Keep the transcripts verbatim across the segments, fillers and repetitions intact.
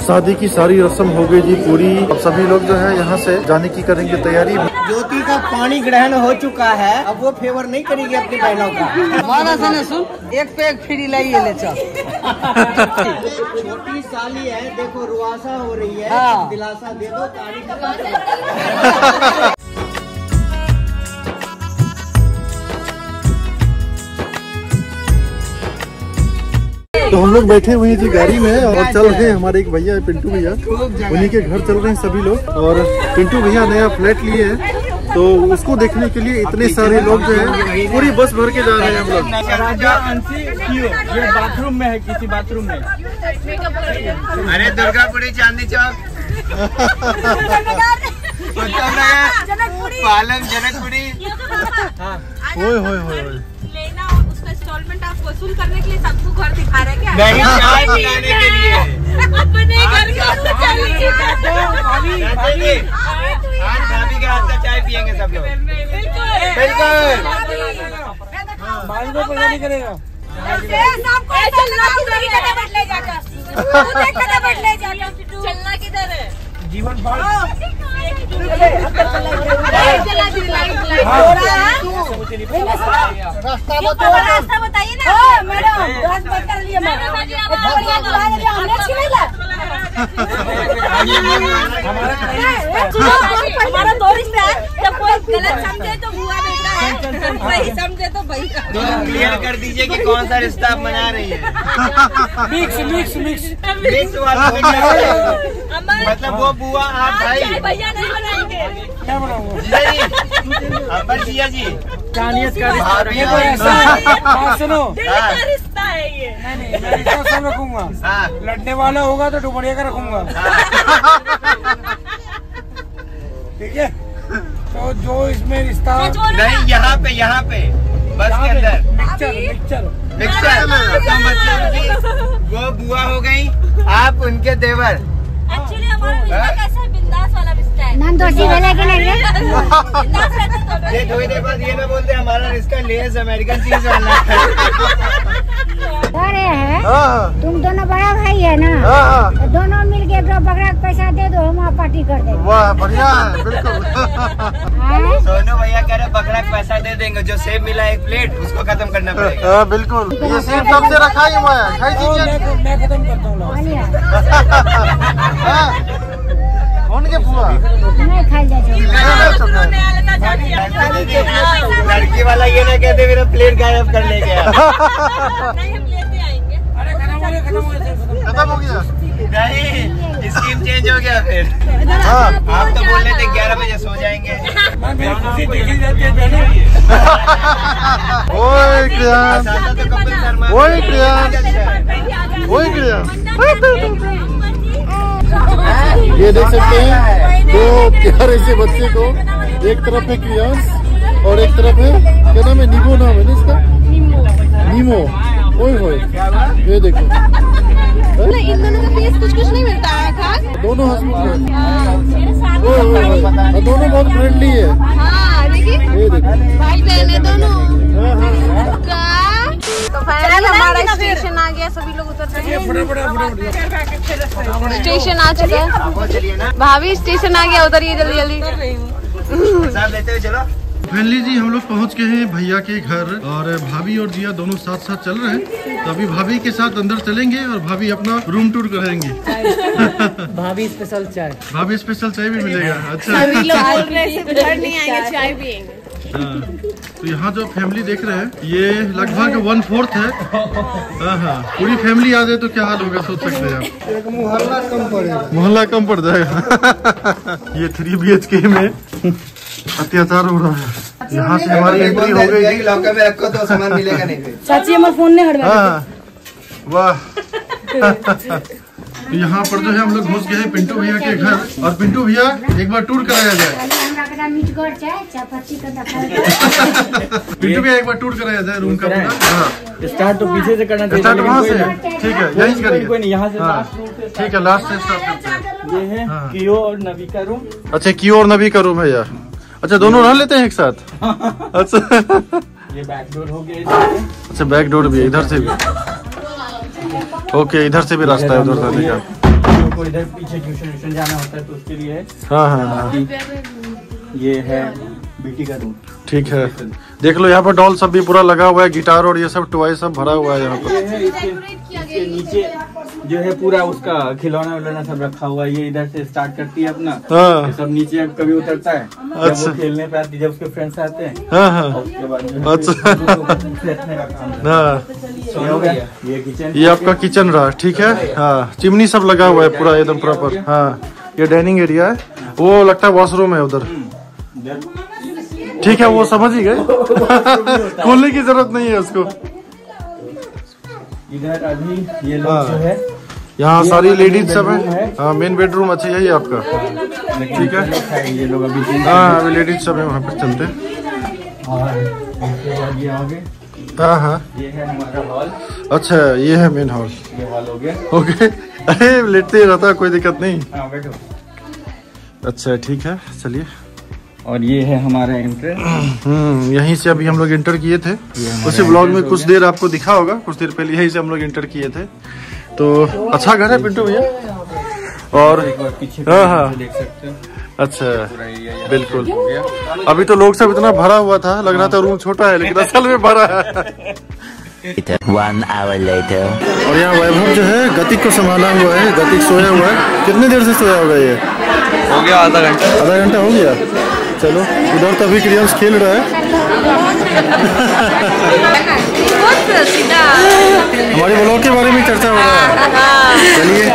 शादी की सारी रस्म हो गई जी पूरी। अब सभी लोग जो है यहाँ से जाने की करेंगे तैयारी। ज्योति का पानी ग्रहण हो चुका है, अब वो फेवर नहीं करेगी अपनी बहनों का। माना सने सुन, एक पे एक फ्री लाइए ले चल। छोटी साली है, देखो रुआसा हो रही है। हाँ। दिलासा दे दो, तारीख। तो हम लोग बैठे हुए हैं जी गाड़ी में और चल रहे हैं। हमारे एक भैया है पिंटू भैया, उन्हीं के घर चल रहे हैं सभी लोग। और पिंटू भैया नया फ्लैट लिए हैं, तो उसको देखने के लिए इतने सारे लोग जो है पूरी बस भर के जा रहे हैं हम लोग। राजा अंशी क्यों? ये बाथरूम में है, किसी बाथरूम में। अरे दुर्गापुरी चांदनी चौक, पालम जनकपुरी। ओए होए होए लेना और उसका इंस्टॉलमेंट आप वसूल करने के लिए सबको घर दिखा रहे हैं क्या? नहीं, चाय पिलाने के लिए। अपने घर का आज भाभी के हाथ का चाय पियेंगे सब लोग। बिल्कुल। बाल को पता नहीं करेगा। चलना किधर है? जीवन पाल रास्ता बताइए ना मैडम। हमारा दो रिश्ता है, जब कोई गलत समझे तो बुआ बेटा है, सही समझे तो भाई। क्लियर कर दीजिए कि कौन सा रिश्ता आप मना रही है। मिक्स मिक्स मिक्स मिक्स वाला। मतलब वो बुआ आप भाई भैया नहीं बनाएंगे। क्या बनाऊंगा? नहीं अंबर जिया जी, जानियत का रिश्ता। सुनो, रिश्ता है ये। नहीं नहीं मैं रिश्ता सब रखूंगा। लड़ने वाला होगा तो डुमरिया का रखूंगा। ठीक है, तो जो इसमें रिश्ता नहीं, यहाँ पे यहाँ पे बस के अंदर मिक्सचर मिक्सचर मिक्सचर मतलब कि वो बुआ हो गई, आप उनके देवर। एक्चुअली हमारा रिश्ता कैसा है? बिंदास वाला रिश्ता है। नंदोसी वाला के नहीं है। ये थोड़ी देर बाद ये ना बोलते हमारा रिश्ता लेस अमेरिकन चीज वाला है। अरे है, तुम दोनों बड़ा भाई है ना, तो दोनों मिल के दो बकरा का पैसा दे दो, हम पार्टी कर देंगे। वाह बढ़िया है, बिल्कुल। सोनू भैया कह रहे बकरा का पैसा दे देंगे, जो सेब मिला एक प्लेट उसको खत्म करना पड़ेगा। बिल्कुल, ये सेब कब से रखा है? खाई दीजिए। मैं खत्म करता हूँ। कौन के बुआ नहीं खाई जाए। लड़की वाला ये ना कहते मेरा प्लेट गायब कर ले गया। नहीं, हम लेते आएंगे। खत्म हो गया? नहीं, स्कीम चेंज हो गया फिर। हाँ। आप तो बोल रहे थे ग्यारह बजे सो जाएंगे। ओए क्रियान, तो कपिल शर्मा। ओए क्रियान, ओए क्रियान। ये देख सकते हैं दो प्यारे से बच्चे को, एक तरफ है क्रियांश और एक तरफ है क्या नाम है? नीमो नाम है ना इसका? नीमो। ओए होए, ये देखो इन दोनों के बीच कुछ कुछ नहीं मिलता है खास। दोनों हंसमुख हैं। मेरे साथ ओए होए होए, और दोनों बहुत फ्रेंडली है। हाँ देखिए, ये देखो। भाई बहन है दोनों। हाँ, हाँ। तो फाइनल हमारा स्टेशन आ गया, सभी लोग उतर रहे हैं। स्टेशन आ चुका है। भाभी स्टेशन आ गया, उतरिए जल्दी जल्दी। साहब लेते हुए चलो। फाइनली जी हम लोग पहुंच गए हैं भैया के घर और भाभी और जिया दोनों साथ साथ चल रहे हैं। तो अभी भाभी के साथ अंदर चलेंगे और भाभी अपना रूम टूर करेंगे। भाभी स्पेशल चाय, भाभी स्पेशल चाय भी मिलेगा। अच्छा, सभी लोग घर नहीं आएंगे, चाय पियेंगे। हाँ। तो यहाँ जो फैमिली देख रहे हैं ये लगभग वन फोर्थ है। हाँ हाँ, पूरी फैमिली आ जाए तो क्या हाल होगा सोच सकते हैं आप। एक मोहल्ला कम पड़ेगा, मोहल्ला कम पड़ जाएगा। ये थ्री बी एच के में अत्याचार हो रहा है। यहाँ से हमारी एंट्री हो गई। लॉकर में रखो तो सामान मिलेगा नहीं फिर। चाची हमारे फोन नहीं हटवा। वाह। तो यहाँ पर जो है हम लोग घुस गए हैं पिंटू भैया के घर और पिंटू भैया एक बार टूर कराया जाए। पिंटू भैया एक बार टूर कराया जाए रूम का पूरा। स्टार्ट तो पीछे से करना चाहिए। स्टार्ट वहाँ से, ठीक है यही करिए। कोई नहीं, यहाँ से ठीक है, लास्ट से स्टार्ट करते हैं। ये है कियो और नबी का रूम। अच्छा, कियो और नबी का रूम है यार। अच्छा, दोनों रह लेते हैं एक साथ। अच्छा, ये बैक डोर हो गया। अच्छा, बैक डोर भी है इधर से भी। ओके, इधर से भी रास्ता है उधर जाने का। को इधर पीछे ट्यूशन व्यूशन जाना होता है तो उसके लिए है। हाँ हाँ हाँ ये है बेटी का रूम। ठीक है, देख लो यहाँ पर डॉल सब भी पूरा लगा हुआ है, गिटार और ये सब टॉय सब भरा हुआ है यहाँ पर। इसके नीचे जो है पूरा उसका खिलौना विलौना सब रखा हुआ है। ये इधर से स्टार्ट करती है अपना, हाँ। सब नीचे कभी उतरता है अच्छा। जब वो खेलने पे आती है, जब उसके फ्रेंड्स आते हैं। हाँ हाँ और उसके बाद जो है अच्छा बैठने का काम है। हाँ ये हो गया, ये किचन, ये आपका किचन रहा, ठीक है। हाँ चिमनी सब लगा हुआ है पूरा एकदम प्रॉपर। हाँ ये डाइनिंग एरिया है, वो लगता है वॉशरूम है उधर। ठीक है वो समझ ही गए खोलने की जरूरत नहीं है उसको। इधर अभी ये लोग जो है यहाँ सारी लेडीज सब है। हाँ मेन बेडरूम अच्छा यही आपका, ठीक है। ये लोग अभी हाँ अभी लेडीज सब है वहाँ पर चलते हैं। हाँ हाँ ये है हमारा हॉल। अच्छा ये है मेन हॉल, ये हॉल हो गया। ओके अरे लेटते ही रहता है कोई दिक्कत नहीं। हाँ बैठो। अच्छा ठीक है चलिए। और ये है हमारा एंट्री। हम्म यहीं से अभी हम लोग एंटर किए थे, उसी ब्लॉग में कुछ देर आपको दिखा होगा, कुछ देर पहले यहीं से हम लोग एंटर किए थे। तो अच्छा घर है पिंटू भैया। और पीछे हाँ हाँ देख सकते हो। अच्छा बिल्कुल, अभी तो लोग सब इतना भरा हुआ था, लग रहा था रूम छोटा है लेकिन असल में भरा है। One hour later. और यहाँ वैभव जो है गतिक को संभाला हुआ है, गतिक सोया हुआ है। कितने देर से सोया होगा ये? हो गया आधा घंटा। आधा घंटा हो गया। चलो उधर तो अभी क्रियांश खेल रहा है। हमारे ब्लॉग के बारे में चर्चा हो रहा है। चलिए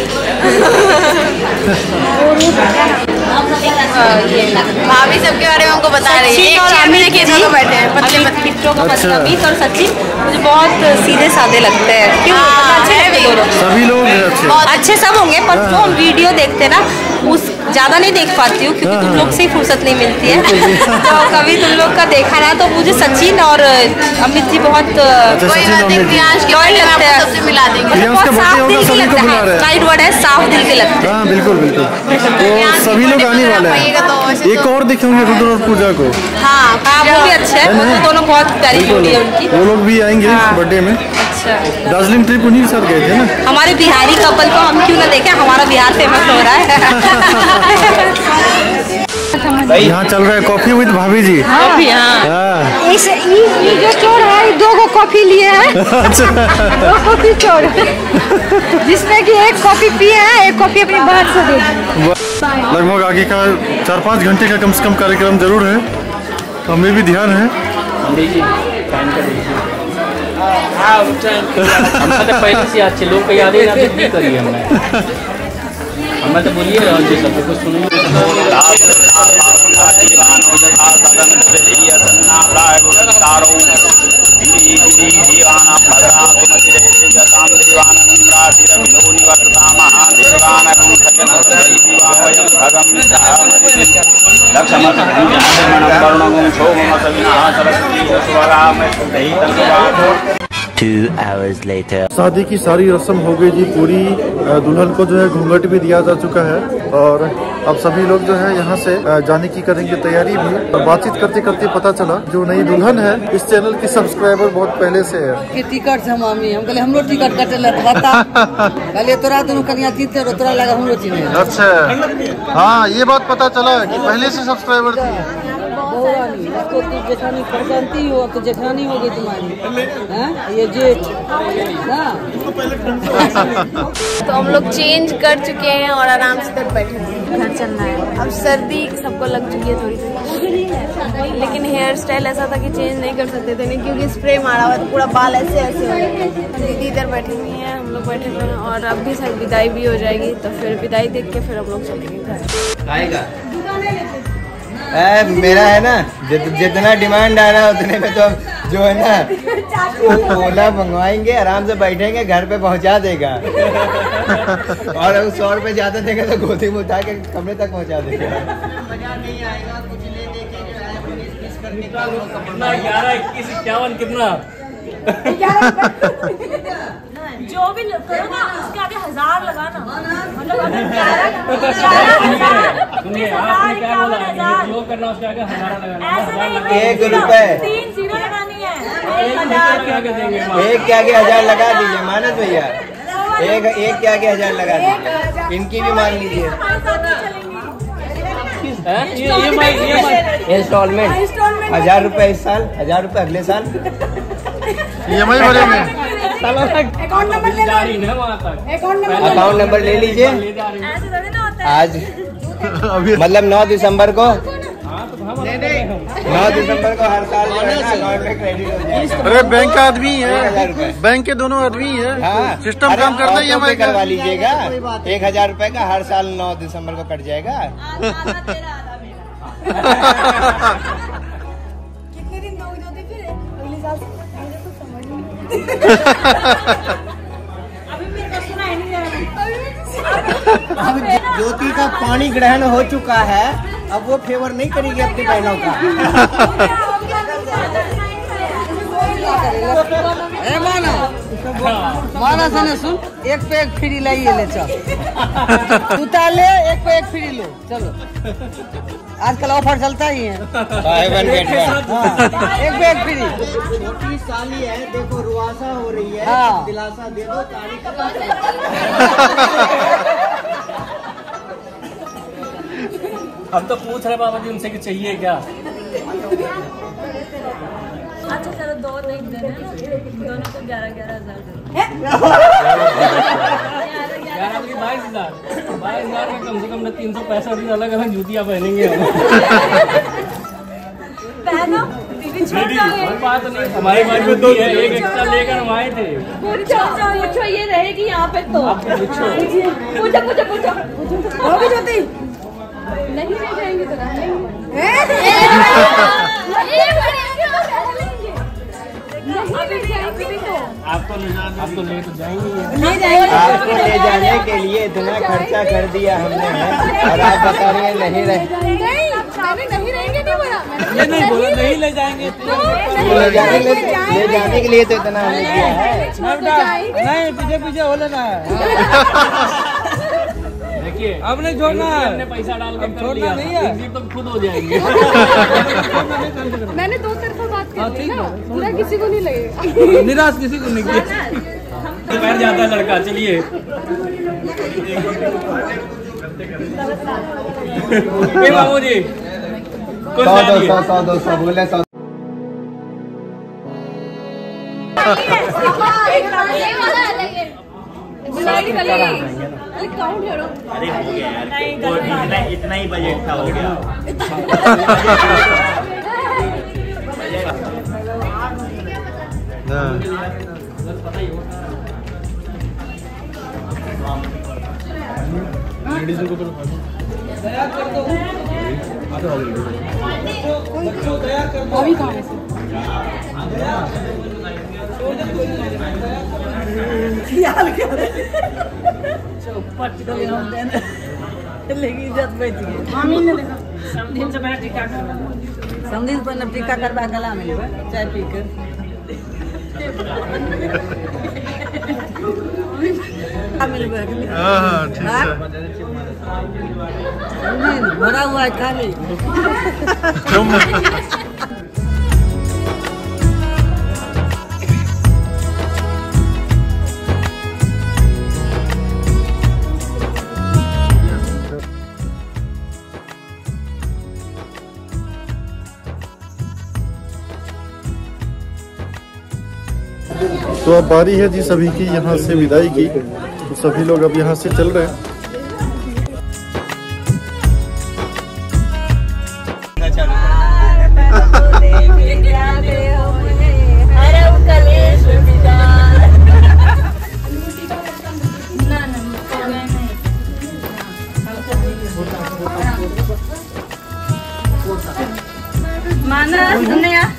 भाभी सबके बारे में हमको बता रही है। और आमिर के दोनों बैठे हैं, पतले पतले पिट्टो का पतला बीस और सचिन मुझे बहुत सीधे साधे लगते हैं। क्यों? अच्छे हैं दोनों, सभी लोग अच्छे बहुत अच्छे सब होंगे, पर जो हम वीडियो देखते ना उस ज्यादा नहीं देख पाती हूँ क्योंकि तुम लोग से ही फुर्सत नहीं मिलती है। तो कभी तुम लोग का देखा ना तो मुझे सचिन और अमित जी बहुत कोई बात नहीं, प्रियांश के सबसे मिला देंगे। बहुत साफ दिल के लगता है, राइट वर्ड है, साफ दिल के लगता है। हाँ बिल्कुल बिल्कुल, तो सभी लोग आने वाले हैं। एक और दिखेंगे रुद्र और पूजा को। हाँ हाँ वो भी अच्छे हैं, वो दोनों बहुत प्यारी जोड़ी है उनकी। वो लोग भी आएंगे बर्थडे में। अच्छा दार्जिलिंग ट्रिप उन्हीं के साथ गए थे ना। हमारे बिहारी कपल को हम क्यों ना देखें, हमारा बिहार फेमस हो रहा है। यहाँ चल रहा है कॉफी विद भाभी जी। कॉफी हाँ। हाँ इस ये जो चोर है दो गो कॉफी लिए हैं। अच्छा दो कॉफी चोर जिसमें कि एक कॉफी पिए हैं, एक कॉफी अपनी बहन से दे दी। लगभग आगे का चार पाँच घंटे का कम से कम कार्यक्रम जरूर है, तो हमें भी ध्यान है। पहले से अच्छे लोग को याद नहीं करिए हमने हमें तो बोलिए सब कुछ सुनिए। Two hours later. शादी की सारी रस्म हो गई जी पूरी, दुल्हन को जो है घूंघट भी दिया जा चुका है और अब सभी लोग जो है यहाँ से जाने की करेंगे तैयारी भी। और बातचीत करते करते पता चला जो नई दुल्हन है इस चैनल की सब्सक्राइबर बहुत पहले से है। टिकट से मामी हम कहले हमरो टिकट कटेला तो बता कहले तोरा दोनों कन्या जीते रो तोरा लगा हमरो चिन्ह। अच्छा हाँ ये बात पता चला कि पहले से सब्सक्राइबर थी। बहुरानी इसको तो जेठानी पहचानती हो, अब तो जेठानी हो गई तुम्हारी। हैं ये जेठ ना। तो हम लोग चेंज कर चुके हैं और आराम से तक बैठे थे, घर चलना है। अब सर्दी सबको लग चुकी है थोड़ी थोड़ी, लेकिन हेयर स्टाइल ऐसा था कि चेंज नहीं कर सकते थे नहीं क्योंकि स्प्रे मारा हुआ तो पूरा बाल ऐसे ऐसे हो गए। दीदी इधर बैठी हुई है, हम लोग बैठे हुए हैं और अब भी शायद विदाई भी हो जाएगी, तो फिर विदाई देख के फिर हम लोग चलेंगे घर। ए, मेरा है ना जित, जितना डिमांड आ रहा है उतने में तो जो है ना ओला मंगवाएंगे, आराम से बैठेंगे, घर पे पहुंचा देगा। और अगर सौ रुपए ज्यादा देगा तो गोदी में उठा के कमरे तक पहुंचा देगा। ग्यारह इक्कीस इक्यावन कितना जो भी करो ना उसके आगे हजार लगाना, मतलब अगर सुनिए आपने क्या बोला, जो करना उसके आगे हज़ार लगाना। एक रुपए तीन जीरो लगानी है, एक हजार के आगे देंगे, एक के आगे हजार लगा दीजिए मानस भैया। एक एक क्या क्या हजार लगा दीजिए, इनकी भी मान लीजिए। इंस्टॉलमेंट हजार रुपए इस साल, हजार रुपए अगले साल ई एम आई भरेंगे। अकाउंट नंबर ले अकाउंट नंबर ले लीजिए। आज मतलब नौ दिसंबर को, नौ दिसंबर को हर साल जो है ना अकाउंट में क्रेडिट हो जाएगा। अरे बैंक का आदमी है, बैंक के दोनों आदमी है। हाँ, सिस्टम काम करता है। ई एम आई करवा लीजिएगा, एक हजार रुपए का हर साल नौ दिसंबर को कट जाएगा। कितने दिन दोगे होते फिर अगले साल से? मुझे तो समझ नहीं। अभी मेरे को सुना ही नहीं रहा। अब ज्योति का पानी ग्रहण हो चुका है, अब वो फेवर नहीं करेगी अपनी बहनों का। ए माना माना सने सुन, एक पे एक फ्री लाइए ले चल। तू ले, एक पे एक फ्री लो चलो। आजकल ऑफर चलता ही है। Buy one get one. एक पे एक फ्री। छोटी साली है, देखो रुआसा हो रही है। हाँ। दिलासा दे दो, तारीख हम तो पूछ रहे बाबा जी उनसे कि चाहिए क्या। अच्छा चलो दो नहीं देना, दोनों को ग्यारह ग्यारह हजार ग्यारह की बाईस हजार बाईस हजार में कम से कम न तीन सौ पैंसठ दिन अलग अलग जूतियाँ पहनेंगे। पहनो दीदी छोड़ जाओगे। बात नहीं, हमारे पास में दो है, एक एक्स्ट्रा लेकर हम आए थे। पूछो पूछो, ये रहेगी यहाँ पे तो। पूछो पूछो पूछो पूछो होगी ज्योति, नहीं ले जाएंगे तो रख आपको आप तो ले तो जाएंगे। ले जाएंगे, आपको ले जाने के लिए इतना खर्चा कर दिया हमने, और आप बता रहे हैं नहीं रहे। नहीं रहेंगे नहीं बोला, ये नहीं बोला नहीं ले जाएंगे। ले जाने ले जाने के लिए तो इतना हमने किया है। नहीं पीछे पीछे हो लेना है। देखिए अब नहीं छोड़ना है, हमने पैसा डाल के कर छोड़ना लिया नहीं है। एग्जिट तो खुद हो जाएंगे। मैंने दो तरफा बात कर ली ना, पूरा किसी को नहीं लगेगा। निराश किसी को नहीं किया। बैठ जाता है लड़का। चलिए बाबू जी कुछ सौ दो डालिए। सौ सौ दो सौ बोले सौ। काउंट करो। अरे हो गया यार, वो इतना इतना ही बजट था, हो गया। अभी कहाँ है? लेकिन इज्जत बच गई। समझिन से मेरा टीका कर। समझिन पर टीका करवा गला में चाय पी कर। हाँ ठीक है। भरा हुआ है खाली। तो अब बारी है जी सभी की यहाँ से विदाई की। तो सभी लोग अब यहाँ से चल रहे हैं। माना सुनने यार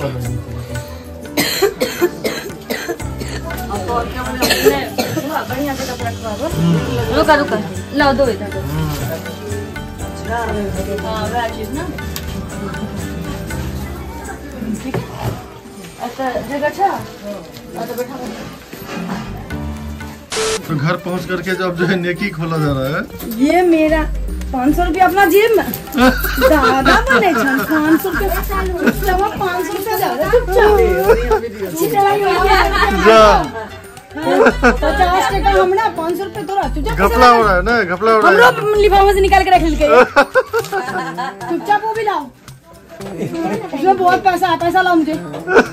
रुका रुका लाओ दो इधर दो। तो घर पहुंच करके जब जो है नेकी खोला जा रहा है। ये मेरा पाँच सौ रुपया अपना जेब में दादा बने पाँच सौ रुपया पाँच सौ रुपया पचास टका हमरा पाँच सौ रुपया तोरा घपला हो रहा है ना, घपला हो रहा है। हमरो लिफाफा से निकाल के रख लेके चुपचाप वो भी लाओ। इसमें बहुत पैसा है, पैसा लाओ मुझे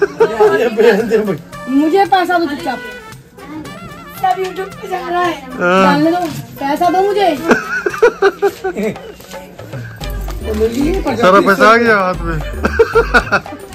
मुझे पैसा दो चुपचाप। सब यूट्यूब पे जा रहा है, डालने दो, पैसा दो मुझे। सारा पैसा आ गया हाथ में।